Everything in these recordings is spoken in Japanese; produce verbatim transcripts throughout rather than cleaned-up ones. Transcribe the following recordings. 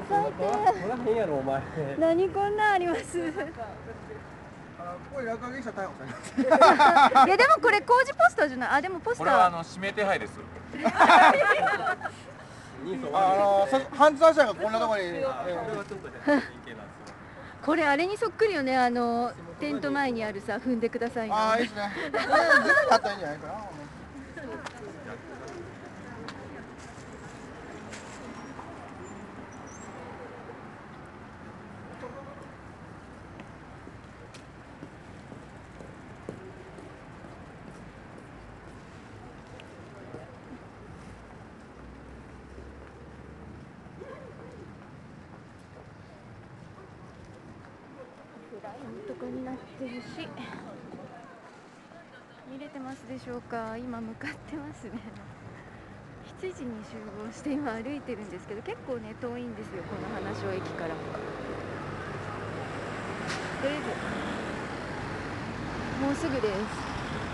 最低。 ほらへんやろお前。 何こんなんあります。いこれ落書きしたら逮捕されます。 やでもこれ工事ポスターじゃない。あでもポスター。 これはあの指名手配です。 あの犯罪者がこんなところに。 これあれにそっくりよね。あのテント前にあるさ踏んでくださいの。 ああいいですね。これ全部買ったらいいんじゃないかな。 とかになってるし、見れてますでしょうか。今向かってますね。しちじに集合して今歩いてるんですけど、結構ね遠いんですよ、この花椒駅から。とりあえずもうすぐです。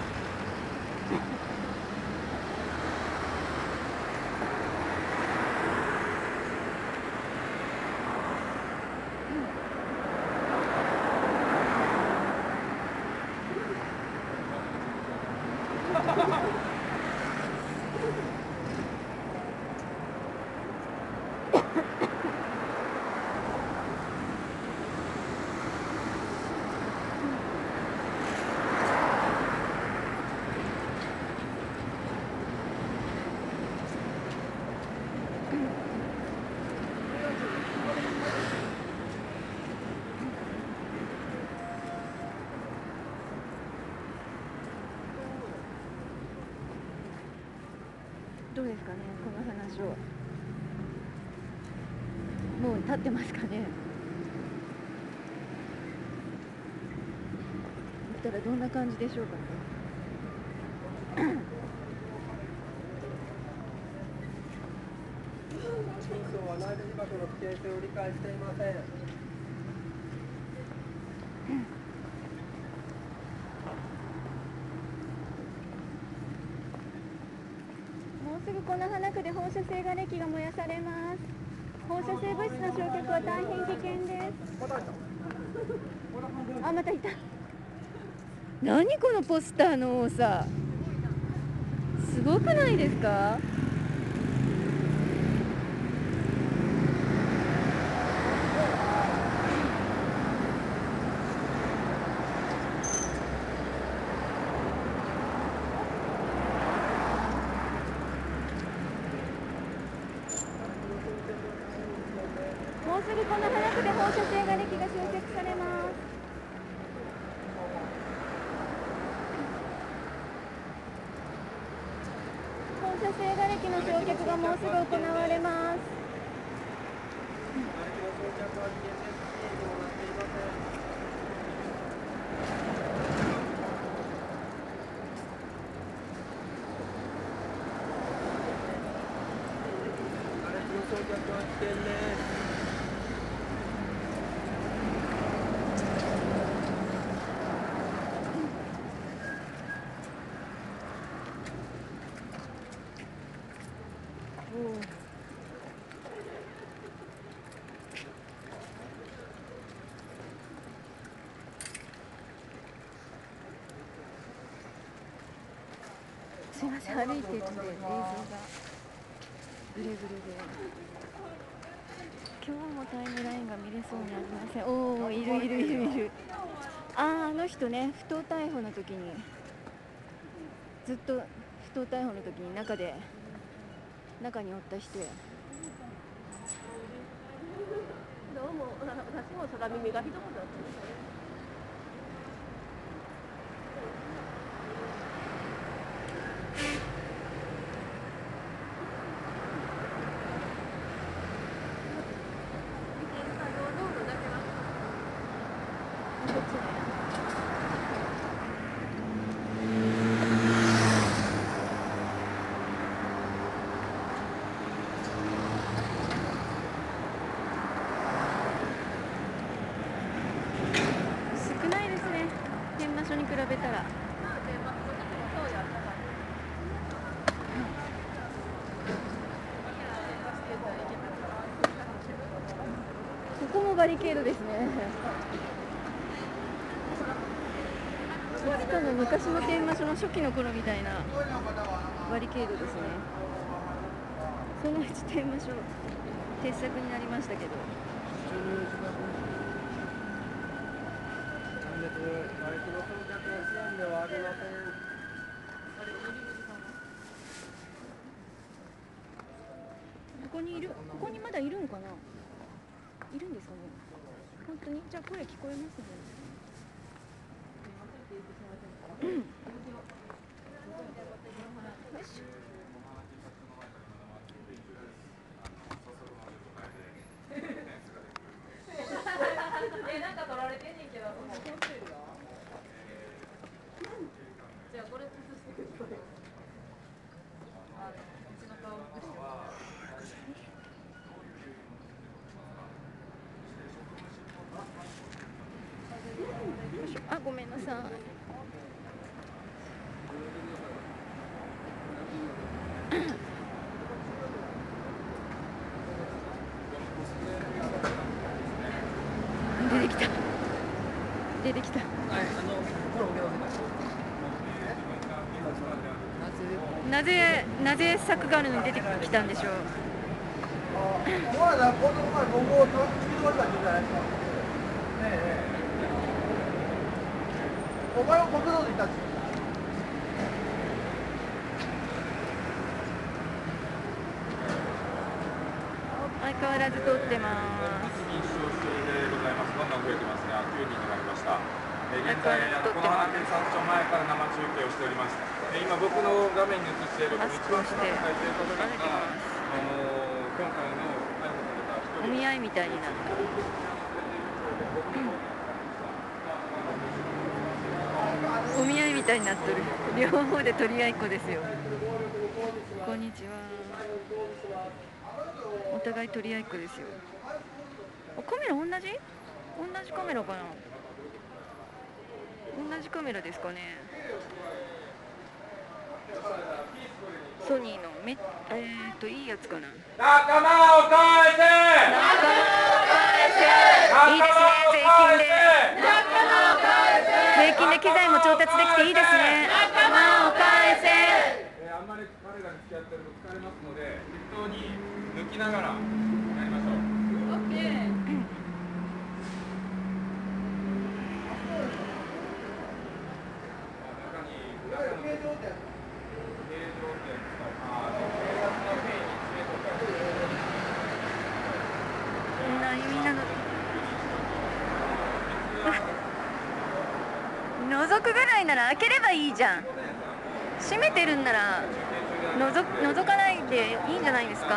どうですかね、この話を。もう立ってますかね。行ったらどんな感じでしょうかね。 真相は内部被爆の危険性を理解していません。 もうすぐこの花区で放射性瓦礫が燃やされます。放射性物質の焼却は大変危険です。あ、またいた。何このポスターの多さ。すごくないですか。もうすぐこの花区で放射性瓦礫が焼却されます。放射性瓦礫の焼却がもうすぐ行われます。 焼却は危険です。 すいません、歩いてるんで映像がブレブレで、今日もタイムラインが見れそうにありません。おお、いるいるいるいる。ああ、あの人ね、不当逮捕の時にずっと不当逮捕の時に中で中におった人や。 どうも、私も空耳がひどくなってのバリケードですね。いつかの昔の天満書の初期の頃みたいなバリケードですね。そのうち天満書傑作になりましたけど。 マイクロ装着は支援ではありません。 ここにいる、ここにまだいるんかな。いるんですかね。本当に、じゃあ声聞こえますね。うん。よし。 え、なんか取られてんねんけど。じゃあこれ崩してください。あのうちの顔崩して。 あ、ごめんなさい。出てきた。出てきた。なぜ、なぜサクガルに出てきたんでしょう。 お前ら、この前、僕を突き飛ばしたんじゃないですか。ねえ。お前を国道でいたんですよ。 相変わらず通ってます。 認証中でございます。どんどん増えてますね。きゅうにんになりました。えー、現在、この花警察署前から生中継をしております。えー、今、僕の画面に映している、一番下の階ということが、あのー、今回の逮捕された一人。 お見合いみたいになった。お見合いみたいになっとる。両方で取り合いっこですよ。こんにちは。お互い取り合いっこですよ。カメラ同じ？同じカメラかな？同じカメラですかね。ソニーのめえー、っといいやつかな。 仲間を返せ！ 仲間を返せ！いいですね、税金で。仲間を返せ！税金で機材も調達できていいですね。仲間を返せ！ えー、あんまり彼らに付き合ってると疲れますので、適当に抜きながらやりましょう。オッケー。 みんなの覗くぐらいなら開ければいいじゃん。閉めてるんならのぞ覗かないでいいんじゃないですか。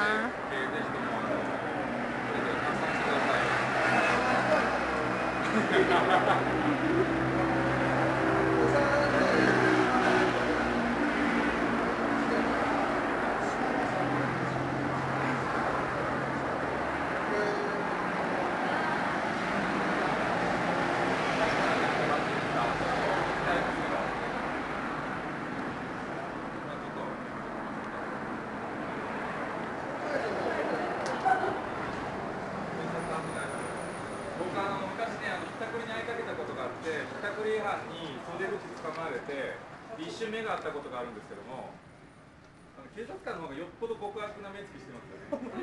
違反に袖口掴まれて一瞬目が合ったことがあるんですけども、あの警察官の方がよっぽど極悪な目つきしてますよね。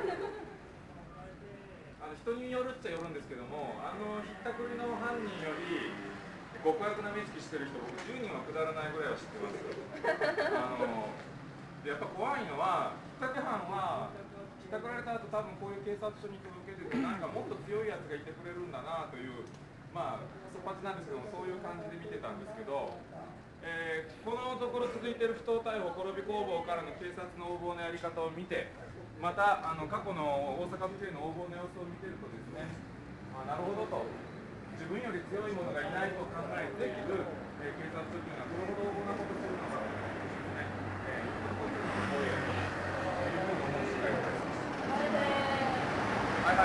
あの人によるっちゃよるんですけども、あのひったくりの犯人より極悪な目つきしてる人、僕じゅうにんはくだらないぐらいは知ってます。あのやっぱ怖いのは、ひったく犯はひったくられた後多分こういう警察署に届けてて、なんかもっと強いやつがいてくれるんだなという、まあ粗発なんですけども、そういう感じで見てたんですけど、えー、このところ続いている不当逮捕、転び工房からの警察の横暴のやり方を見て、またあの過去の大阪府警の横暴の様子を見てるとですね、まあ、なるほどと、自分より強い者がいないと考えている、えー、警察というのはどれほど横暴なことをするのかとですね、えー、こういうことをやるというふうに思う次第です。はいはい。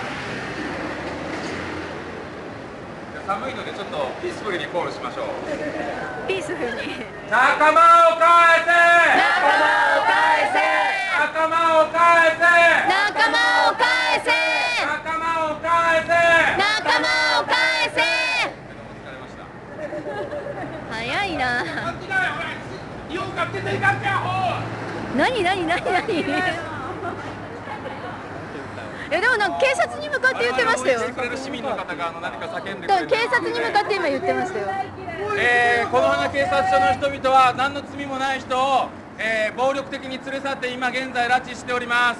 寒いのでちょっとピースフルにコールしましょう。 ピースフルに。 仲間を返せ！ 仲間を返せ！ 仲間を返せ！ 仲間を返せ！ 仲間を返何何何何いやでもなんか警察に向かって言ってましたよ。 応援してくれる市民の方があの何か叫んでくだかられる。 警察に向かって今言ってましたよ。 えー、この花警察署の人々は何の罪もない人を、えー、暴力的に連れ去って今現在拉致しております。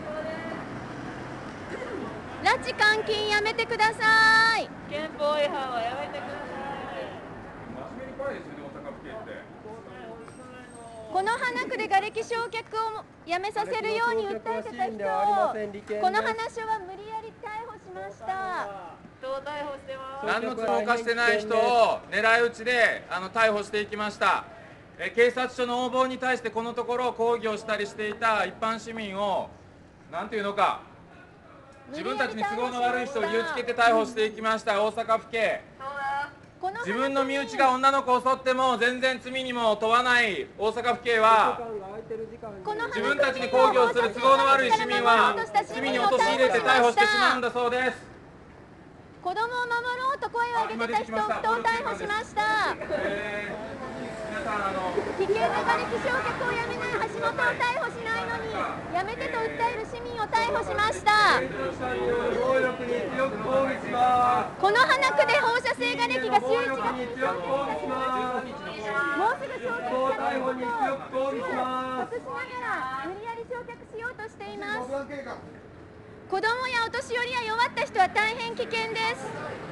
拉致監禁やめてください。 憲法違反はやめてくださ真面目に怖いですよね、大阪府警って。 この花区で瓦礫焼却をやめさせるように訴えてた人をこの話は無理やり逮捕しました。 い。人を逮捕してます。 何の罪も犯してない人を狙い撃ちであの逮捕していきました。えー、警察署の横暴に対してこのところ抗議をしたりしていた一般市民をなんていうのか自分たちに都合の悪い人を言うつけて逮捕していきました大阪府警。自分の身内が女の子を襲っても全然罪にも問わない大阪府警は自分たちに抗議をする都合の悪い市民は罪に陥れて逮捕してしまうんだそうです。 子供を守ろうと声を上げてた人を不当逮捕しました。 えー皆さんあの危険な瓦礫焼却をやめない橋本を逮捕しないのにやめてと訴える市民を逮捕しました。 暴力に強く抗議します。 この花区で放射性瓦礫が周知がに強く抗議します。 もうすぐ焼却されることを逮捕に強く抗議します隠しながら無理やり焼却しようとしています。子供やお年寄りや弱った人は大変危険です。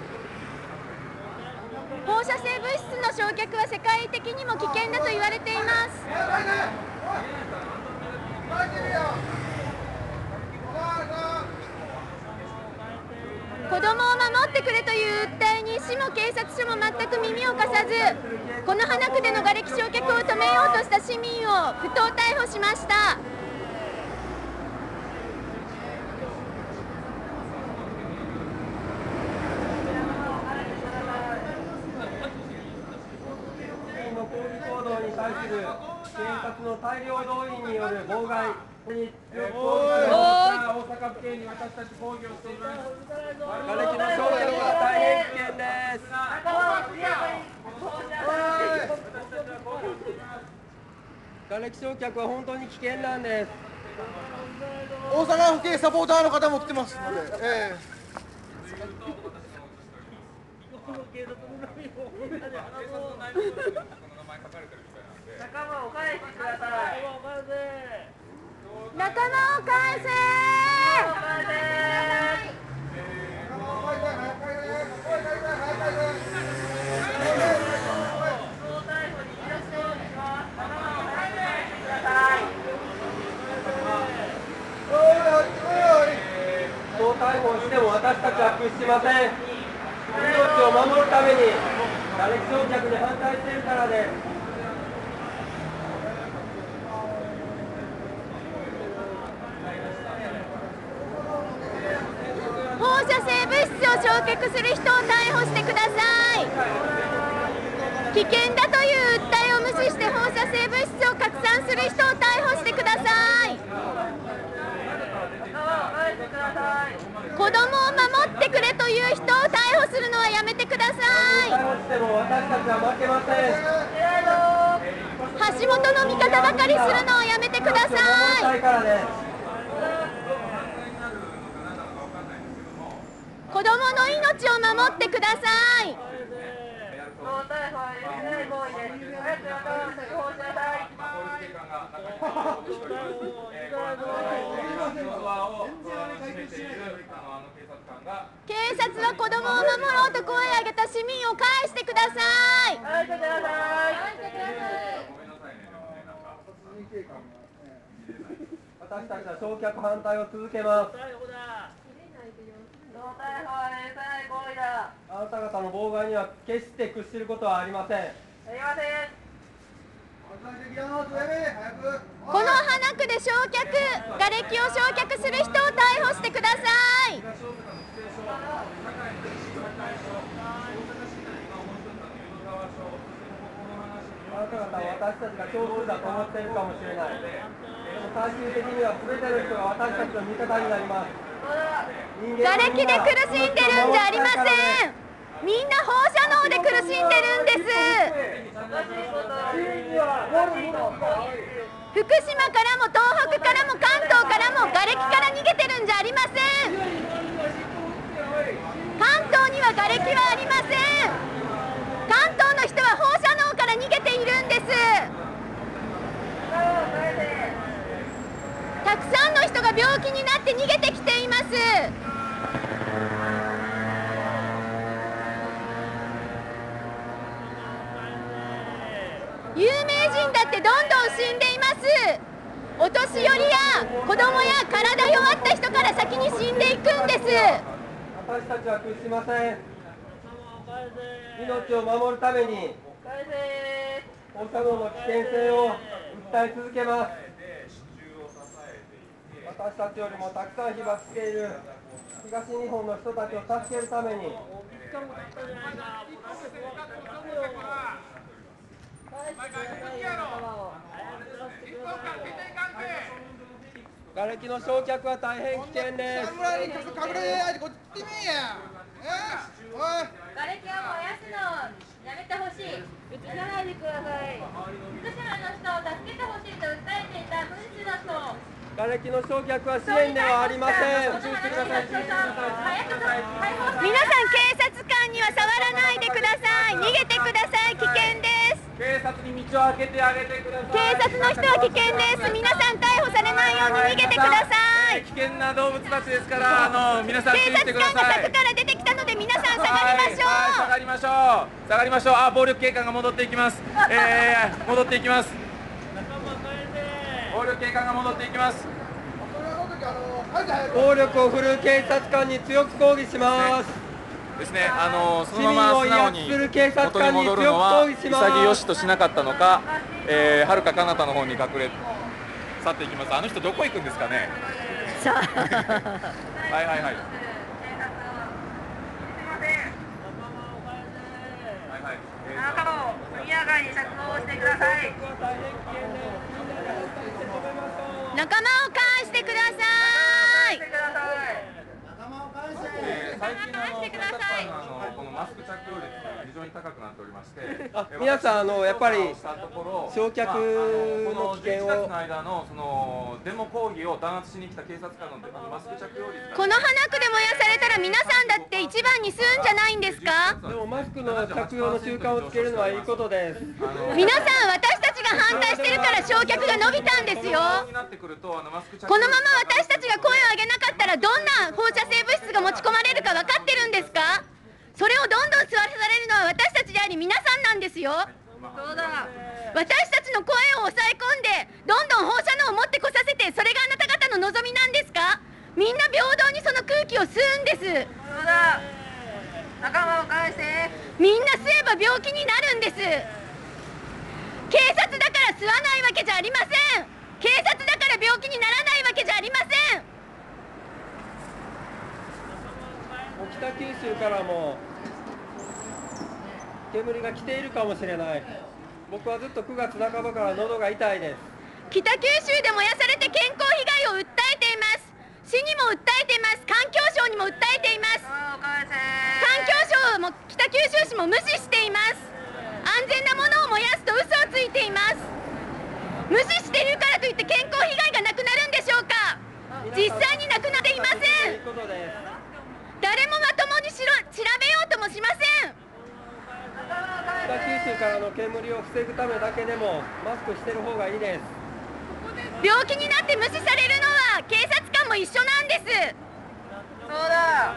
放射性物質の焼却は世界的にも危険だと言われています。子供を守ってくれという訴えに市も警察署も全く耳を貸さず、この花区での瓦礫焼却を止めようとした市民を不当逮捕しました。 対する警察の大量動員による妨害に強く抗議します。 大阪府警に私たち抗議をしています。 瓦礫の焼却は大変危険です。瓦礫焼却は本当に危険なんです。 大阪府警サポーターの方も来てますので、え仲間を返してください。 仲間を返せそう逮捕しても私たちは屈しません。命を守るために瓦礫焼却に反対しているからです。 放射性物質を焼却する人を逮捕してください。危険だという訴えを無視して放射性物質を拡散する人を逮捕してください。子供を守ってくれという人を逮捕するのはやめてください。 逮捕しても私たちは負けません。 橋本の味方ばかりするのをやめてください。子供の命を守ってください。警察は子供を守ろうと声を上げた市民を返してください。返してください。 私たちは焼却反対を続けます。あなた方の妨害には決して屈することはありません。 この花区で焼却、瓦礫を焼却する人を逮捕してください。 あなた方は私たちが少数だと思っているかもしれない。でも最終的には全ての人が私たちの味方になります。 瓦礫で苦しんでるんじゃありません。 みんな放射能で苦しんでるんです。福島からも東北からも関東からも瓦礫から逃げてるんじゃありません。関東には瓦礫はありません。関東の人は放射能から逃げているんです。たくさんの人が病気になって逃げてきています。有名人だってどんどん死んでいます。お年寄りや子供や体弱った人から先に死んでいくんです。 私たちは屈しません。命を守るために放射能の危険性を訴え続けます。私たちよりもたくさん被爆している東日本の人たちを助けるために瓦礫の焼却は大変危険です。 隠れこっち見や。おい。 瓦礫を燃やすのやめてほしい。映さないでください。福島の人を助けてほしいと訴えていた文士の人。 瓦礫の焼却は支援ではありません。 皆さん警察官には触らないでください。逃げてください。危険です。 警察に道を開けてあげてください。 警察の人は危険です。皆さん逮捕されないように逃げてください。 危険な動物たちですから、あの皆さん注意警察してください。 官が柵から出てきたので皆さん下がりましょう。 はいはい、下がりましょう。下がりましょう。あ、暴力警官が戻っていきます。えー、戻っていきます。暴力警官が戻っていきます。 暴力を振るう警察官に強く抗議します。 ですね、あのそのまま素直に元に戻るのは潔しとしなかったのか、えー、はるか彼方の方に隠れ去っていきます。あの人どこ行くんですかね。 さあはいはいはい。はいはい。 仲間を速やかに釈放してください。 仲間を返してください。 えー、最近のあの警察官のあのこのマスク着用率が非常に高くなっておりまして、 あ、皆さんあのやっぱり焼却の危険を、 まあ、あのこのじゅういちがつの間のそのデモ抗議を弾圧しに来た警察官のマスク着用率がこの花区で燃やされたら皆さんだって一番に吸うんじゃないんですか。 でもマスクの着用の習慣をつけるのはいいことです。 皆さん私たちが反対してるから焼却が伸びたんですよ。このまま私たちが声を上げなかったらどんな放射性物質が持ち込まれるか分かってるんですか。それをどんどん吸わされるのは私たちであり皆さんなんですよ。 そうだ。 私たちの声を抑え込んでどんどん放射能を持ってこさせて、それがあなた方の望みなんですか。みんな平等にその空気を吸うんです。 そうだ。仲間を返して。 みんな吸えば病気になるんです。警察だから吸わないわけじゃありません。警察だから病気にならないわけじゃありません。 北九州からも煙が来ているかもしれない。僕はずっとくがつなかばから喉が痛いです。 北九州で燃やされて健康被害を訴えています。市にも訴えています。環境省にも訴えています。環境省も北九州市も無視しています。安全なものを燃やすと嘘をついています。無視しているからといって健康被害がなくなるんでしょうか。実際になくなっていません。誰もまともにしろ調べようともしません。 北九州からの煙を防ぐためだけでもマスクしてる方がいいです。 病気になって無視されるのは警察官も一緒なんです。 そうだ。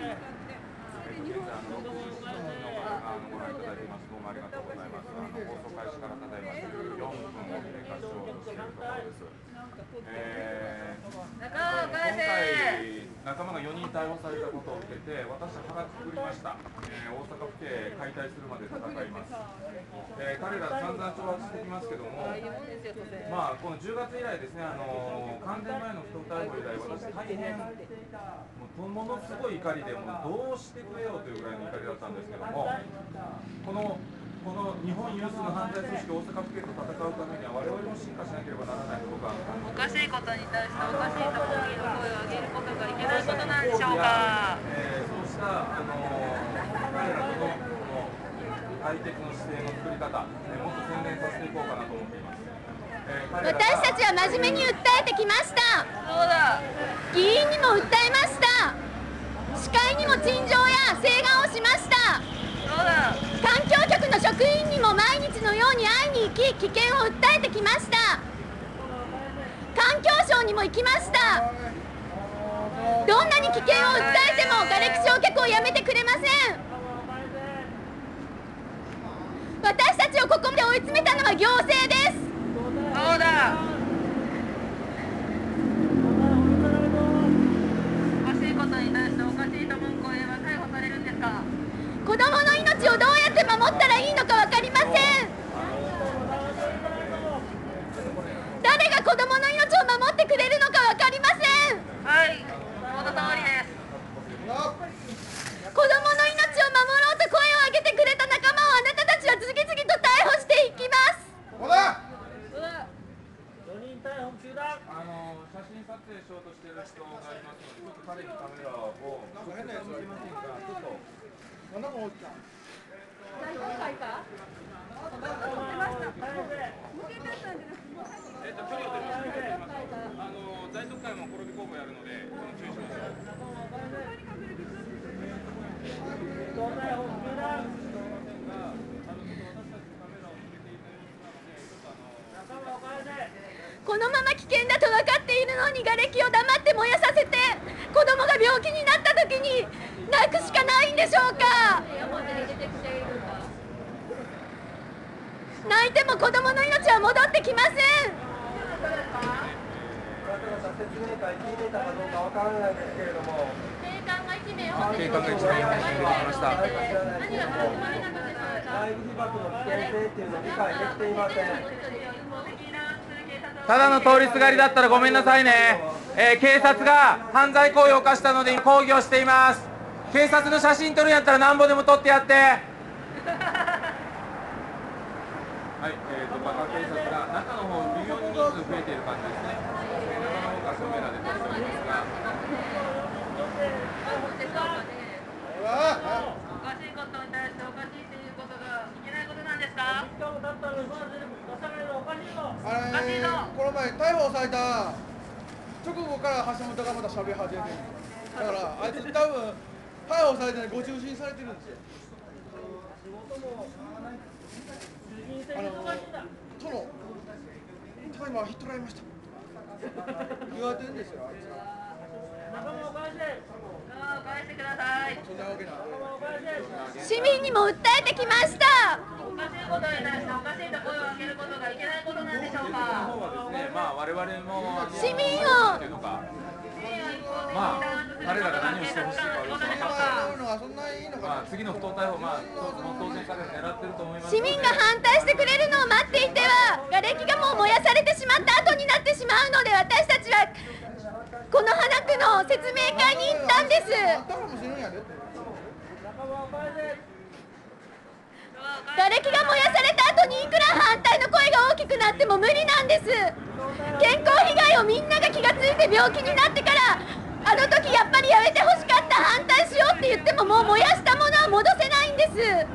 えー、 仲間を返せ。 今回仲間がよにん逮捕されたことを受けて私は腹くくりました、えー、大阪府警解体するまで戦います、えー、彼ら散々挑発してきますけども、まあ、このじゅうがつ以来ですね、あのー、完全前の不当逮捕以来私大変もうものすごい怒りでもうどうしてくれよというぐらいの怒りだったんですけども、このこの日本有数の犯罪組織大阪府警と戦うためには我々も進化しなければならないと僕はおかしいことに対しておかしいと抗議の声を上げることがいけないことなんでしょうか。 えー、そうしたあのー、彼らと対決の姿勢の作り方、えー、もっと洗練させていこうかなと思っています。えー、 私たちは真面目に訴えてきました。 そうだ。 議員にも訴えました。司会にも陳情や請願をしました。 そうだ。 環境局の職員にも毎日のように会いに行き、危険を訴えてきました。環境省にも行きました。どんなに危険を訴えても瓦礫焼却をやめてくれません。私たちをここまで追い詰めたのは行政です。 そうだ。おかしいことに対しておかしいと文句を言えば逮捕されるんですか。 子供の命をどうやって守ったらいいのか分かりません。誰が子供の命を守ってくれるのか分かりません。 はい、その通りです。 子供の命を守ろうと声を上げてくれた仲間をあなたたちは次々と逮捕していきます。 あの写真撮影しようとしている人がいますので、ちょっと彼にカメラを直接向けませんが、ちょっと。 なんだこいつ。 えっと距離を取ります。あの大特会も転び候補やるので、その注意しましょう。 このまま危険だと分かっているのに瓦礫を黙って燃やさせて、子供が病気になった時に泣くしかないんでしょうか。泣いても子供の命は戻ってきません。 説明会聞いてたかどうかわからないですけれども、 警官が一名警官が一名出てきました。 何が含まれなかったでしょうか。 内部被爆の危険性っていうのを理解できていません。 ただの通りすがりだったらごめんなさいね。えー、警察が犯罪行為を犯したので抗議をしています。警察の写真撮るんやったらなんぼでも撮ってやって。はい、えーと、バカ警察が中の方微妙に人数増えている感じですね。えー、中の方がカメラで撮っておりますが。 おかしいことに対しておかしいっていうことがいけないことなんですか。 あれこの前逮捕された直後から橋本がまた喋り始めてる。だからあいつ多分逮捕されてご中心されてるんですよ。あの殿ただいまヒットられました言われてるんですよ。あいつ仲間を返せ。返してください。 そんなわけない。 市民にも訴えてきました。 おかしいことに対しておかしいと声を上げることがいけないことなんでしょうか。 まあ我々も市民をまあ彼らが何をしてほしいかはよく分かっていまあ次の不当逮捕まあ当然彼ら狙ってると思います。 市民が反対してくれるのを待っていては瓦礫がもう燃やされてしまった後になってしまうので、私たちはこの花区の説明会に行ったんです。瓦礫が燃やされた後にいくら反対の声が大きくなっても無理なんです。健康被害をみんなが気がついて病気になってから、あの時やっぱりやめてほしかった、反対しようって言ってももう燃やしたものは戻せないんです。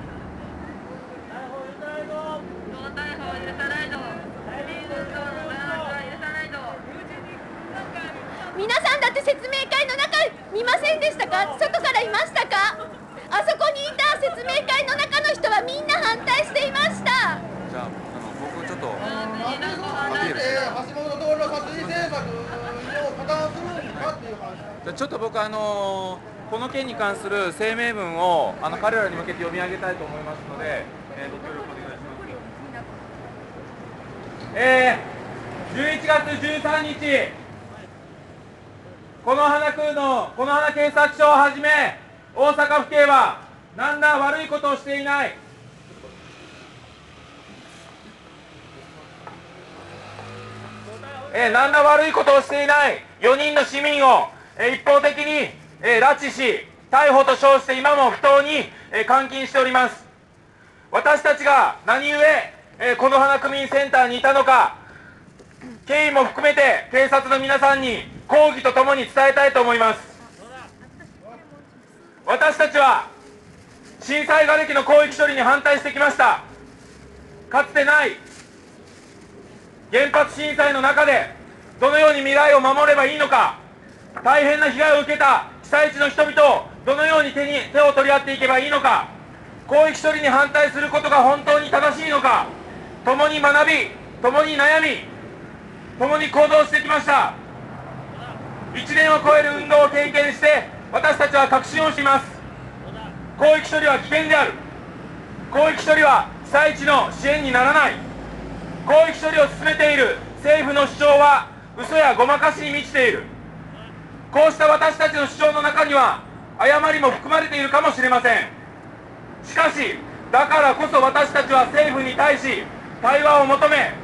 皆さんだって説明会の中見ませんでしたか。外からいましたか。あそこにいた説明会の中の人はみんな反対していました。 じゃあ、あの僕ちょっとアピールして橋本徹の活字政策を加担するんかっていう話。 じゃあちょっと僕あのこの件に関する声明文をあの彼らに向けて読み上げたいと思いますので、えー、ご協力お願いします。えー、じゅういちがつじゅうさんにち、この花区のこの花警察署をはじめ大阪府警は何ら悪いことをしていない。えー、何ら悪いことをしていないよにんの市民を、えー、一方的に、えー、拉致し逮捕と称して今も不当に、えー、監禁しております。私たちが何故、えー、この花区民センターにいたのか、経緯も含めて警察の皆さんに抗議とともに伝えたいと思います。私たちは震災瓦礫の広域処理に反対してきました。かつてない原発震災の中でどのように未来を守ればいいのか、大変な被害を受けた被災地の人々をどのように手に手を取り合っていけばいいのか、広域処理に反対することが本当に正しいのか、共に学び、共に悩み、共に行動してきました。いちねんを超える運動を経験して私たちは確信をしています。広域処理は危険である。広域処理は被災地の支援にならない。広域処理を進めている政府の主張は嘘やごまかしに満ちている。こうした私たちの主張の中には誤りも含まれているかもしれません。しかしだからこそ私たちは政府に対し対話を求め、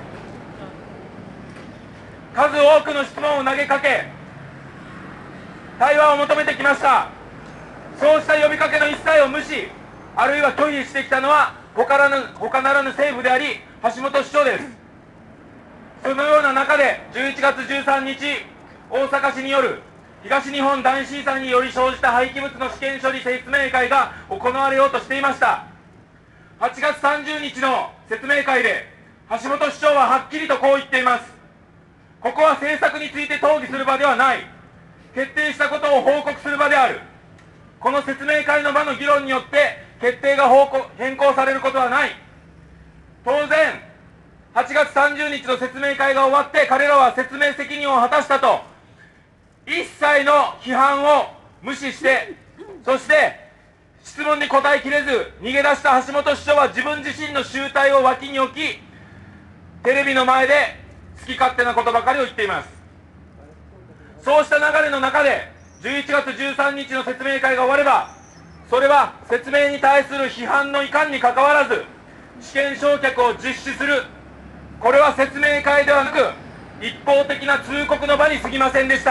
数多くの質問を投げかけ対話を求めてきました。そうした呼びかけの一切を無視、あるいは拒否してきたのは他ならぬ、他ならぬ政府であり橋本市長です。そのような中でじゅういちがつじゅうさんにち、大阪市による東日本大震災により生じた廃棄物の試験処理説明会が行われようとしていました。はちがつさんじゅうにちの説明会で橋本市長ははっきりとこう言っています。ここは政策について討議する場ではない、決定したことを報告する場である。この説明会の場の議論によって決定が方向変更されることはない。当然はちがつさんじゅうにちの説明会が終わって彼らは説明責任を果たしたと一切の批判を無視して、そして質問に答えきれず逃げ出した橋本市長は自分自身の醜態を脇に置き、テレビの前で好き勝手なことばかりを言っています。そうした流れの中でじゅういちがつじゅうさんにちの説明会が終われば、それは説明に対する批判のいかんにかかわらず試験焼却を実施する、これは説明会ではなく一方的な通告の場に過ぎませんでした。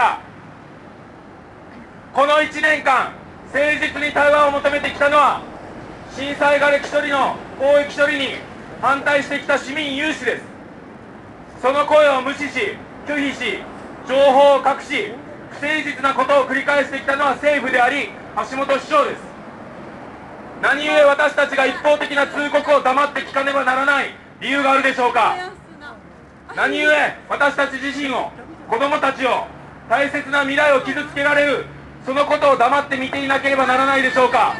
このいちねんかん誠実に対話を求めてきたのは震災瓦礫処理の広域処理に反対してきた市民有志です。その声を無視し拒否し情報を隠し不誠実なことを繰り返してきたのは政府であり橋本市長です。何故私たちが一方的な通告を黙って聞かねばならない理由があるでしょうか。何故私たち自身を、子どもたちを、大切な未来を傷つけられるそのことを黙って見ていなければならないでしょうか。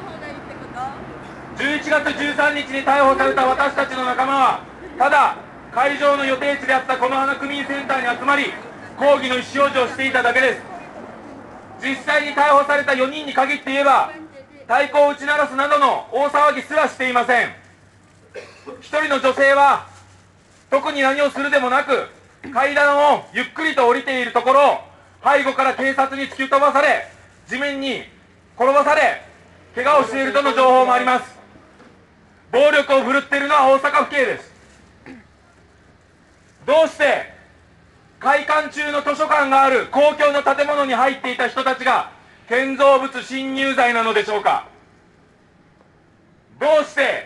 じゅういちがつじゅうさんにちに逮捕された私たちの仲間はただ会場の予定地であったこの花区民センターに集まり抗議の意思表示をしていただけです。実際に逮捕されたよにんに限って言えば太鼓を打ち鳴らすなどの大騒ぎすらしていません。一人の女性は特に何をするでもなく階段をゆっくりと降りているところを背後から警察に突き飛ばされ地面に転ばされ怪我をしているとの情報もあります。暴力を振るっているのは大阪府警です。どうして開館中の図書館がある公共の建物に入っていた人たちが建造物侵入罪なのでしょうか。どうして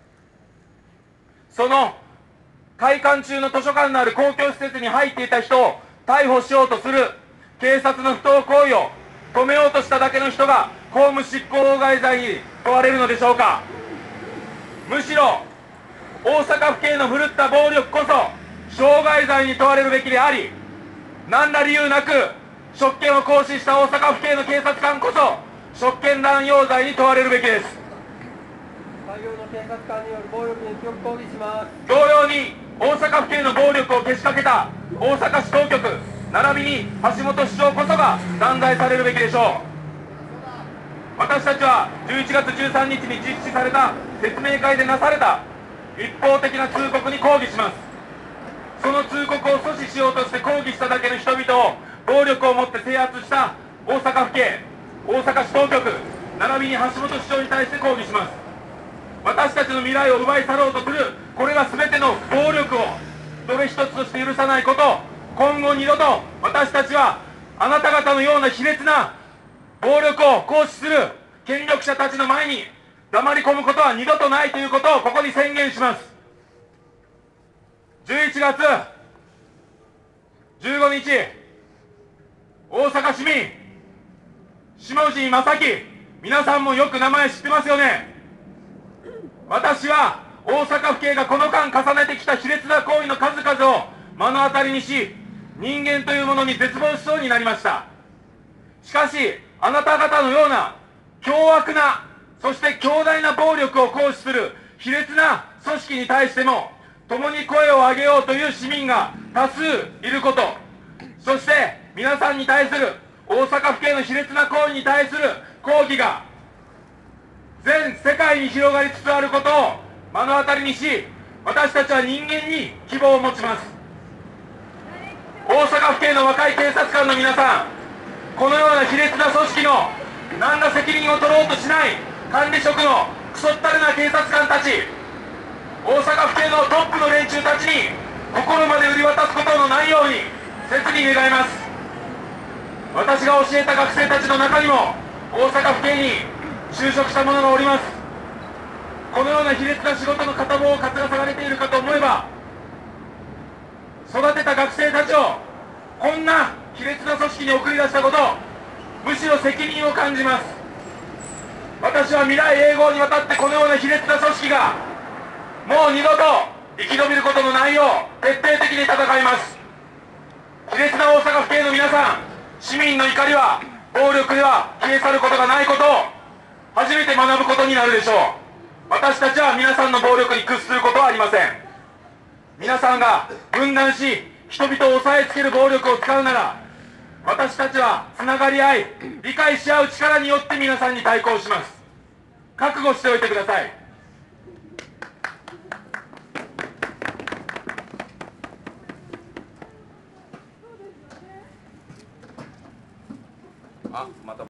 その開館中の図書館のある公共施設に入っていた人を逮捕しようとする警察の不当行為を止めようとしただけの人が公務執行妨害罪に問われるのでしょうか。むしろ大阪府警の振るった暴力こそ傷害罪に問われるべきであり、何ら理由なく職権を行使した大阪府警の警察官こそ職権乱用罪に問われるべきです。 作業の警察官による暴力に強く抗議します。 同様に大阪府警の暴力をけしかけた大阪市当局並びに橋本市長こそが断罪されるべきでしょう。私たちはじゅういちがつじゅうさんにちに実施された説明会でなされた一方的な通告に抗議します。その通告を阻止しようとして抗議しただけの人々を暴力をもって制圧した大阪府警、大阪市当局並びに橋本市長に対して抗議します。私たちの未来を奪い去ろうとするこれら全ての暴力をどれ一つとして許さないこと、今後二度と私たちはあなた方のような卑劣な暴力を行使する権力者たちの前に黙り込むことは二度とないということをここに宣言します。じゅういちがつじゅうごにち、大阪市民下地正樹、皆さんもよく名前知ってますよね。 私は大阪府警がこの間重ねてきた卑劣な行為の数々を目の当たりにし、人間というものに絶望しそうになりました。しかし、あなた方のような凶悪な、そして強大な暴力を行使する卑劣な組織に対しても、共に声を上げようという市民が多数いること、そして皆さんに対する大阪府警の卑劣な行為に対する抗議が全世界に広がりつつあることを目の当たりにし、私たちは人間に希望を持ちます。大阪府警の若い警察官の皆さん、このような卑劣な組織の何ら責任を取ろうとしない管理職のクソったれな警察官たち、大阪府警のトップの連中たちに心まで売り渡すことのないように切に願います。私が教えた学生たちの中にも大阪府警に就職した者がおります。このような卑劣な仕事の片棒を担がされているかと思えば、育てた学生たちをこんな卑劣な組織に送り出したこと、むしろ責任を感じます。私は未来永劫にわたってこのような卑劣な組織がもう二度と生き延びることのないよう徹底的に戦います。卑劣な大阪府警の皆さん、市民の怒りは暴力では消え去ることがないことを初めて学ぶことになるでしょう。私たちは皆さんの暴力に屈することはありません。皆さんが分断し人々を押さえつける暴力を使うなら、私たちはつながり合い理解し合う力によって皆さんに対抗します。覚悟しておいてください。あ、また